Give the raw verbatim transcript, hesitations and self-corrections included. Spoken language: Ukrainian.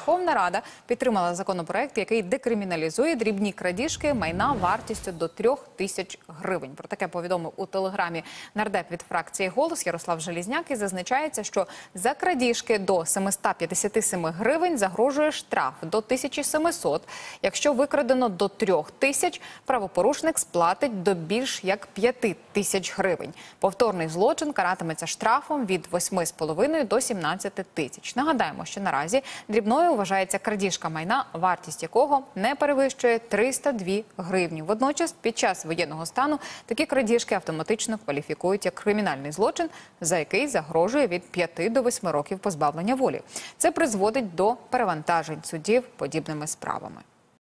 Верховна Рада підтримала законопроект, який декриміналізує дрібні крадіжки майна вартістю до трьох тисяч гривень. Про таке повідомив у телеграмі нардеп від фракції «Голос» Ярослав Желізняк, і зазначається, що за крадіжки до семисот п'ятдесяти семи гривень загрожує штраф до тисячі семисот. Якщо викрадено до трьох тисяч, правопорушник сплатить до більш як п'яти тисяч гривень. Повторний злочин каратиметься штрафом від восьми з половиною до сімнадцяти тисяч. Нагадаємо, що наразі дрібною вважається крадіжка майна, вартість якого не перевищує триста дві гривні. Водночас, під час воєнного стану такі крадіжки автоматично кваліфікують як кримінальний злочин, за який загрожує від п'яти до восьми років позбавлення волі. Це призводить до перевантажень судів подібними справами.